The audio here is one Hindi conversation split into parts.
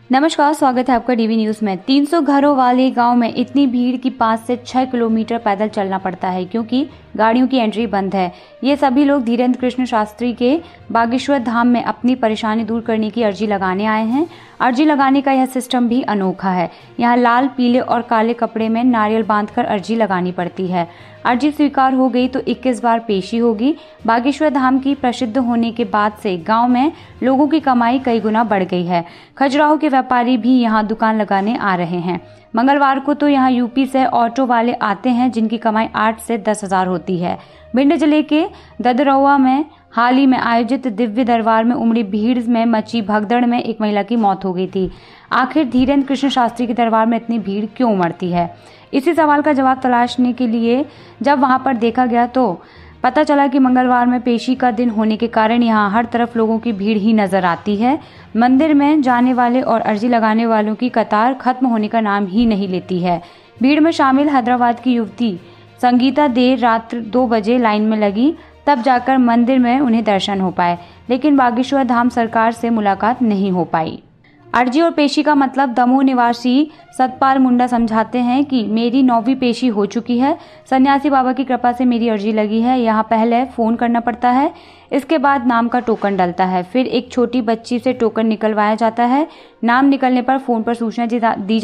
नमस्कार, स्वागत है आपका डीवी न्यूज में। 300 घरों वाले गांव में इतनी भीड़ कि 5 से 6 किलोमीटर पैदल चलना पड़ता है क्योंकि गाड़ियों की एंट्री बंद है। ये सभी लोग धीरेन्द्र कृष्ण शास्त्री के बागेश्वर धाम में अपनी परेशानी दूर करने की अर्जी लगाने आए हैं। अर्जी लगाने का यह सिस्टम भी अनोखा है। यहाँ लाल, पीले और काले कपड़े में नारियल बांधकर अर्जी लगानी पड़ती है। अर्जी स्वीकार हो गई तो 21 बार पेशी होगी। बागेश्वर धाम की प्रसिद्ध होने के बाद से गांव में लोगों की कमाई कई गुना बढ़ गई है। खजुराहो के व्यापारी भी यहाँ दुकान लगाने आ रहे हैं। मंगलवार को तो यहाँ यूपी से ऑटो वाले आते हैं जिनकी कमाई 8 से 10 हजार होती है। भिंड जिले के ददरौआ में हाल ही में आयोजित दिव्य दरबार में उमड़ी भीड़ में मची भगदड़ में एक महिला की मौत हो गई थी। आखिर धीरेन्द्र कृष्ण शास्त्री के दरबार में इतनी भीड़ क्यों उमड़ती है? इसी सवाल का जवाब तलाशने के लिए जब वहां पर देखा गया तो पता चला कि मंगलवार में पेशी का दिन होने के कारण यहाँ हर तरफ लोगों की भीड़ ही नजर आती है। मंदिर में जाने वाले और अर्जी लगाने वालों की कतार खत्म होने का नाम ही नहीं लेती है। भीड़ में शामिल हैदराबाद की युवती संगीता देर रात 2 बजे लाइन में लगी, तब जाकर मंदिर में उन्हें दर्शन हो पाए, लेकिन बागेश्वर धाम सरकार से मुलाकात नहीं हो पाई। अर्जी और पेशी का मतलब दमोह निवासी सतपाल मुंडा समझाते हैं कि मेरी 9वीं पेशी हो चुकी है। सन्यासी बाबा की कृपा से मेरी अर्जी लगी है। यहाँ पहले फोन करना पड़ता है, इसके बाद नाम का टोकन डलता है, फिर एक छोटी बच्ची से टोकन निकलवाया जाता है। नाम निकलने पर फोन पर सूचना दी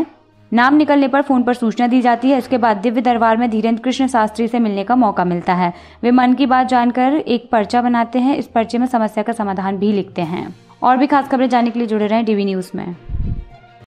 जाती है। इसके बाद दिव्य दरबार में धीरेन्द्र कृष्ण शास्त्री से मिलने का मौका मिलता है। वे मन की बात जानकर एक पर्चा बनाते हैं। इस पर्चे में समस्या का समाधान भी लिखते हैं। और भी खास खबरें जानने के लिए जुड़े रहें डीवी न्यूज में।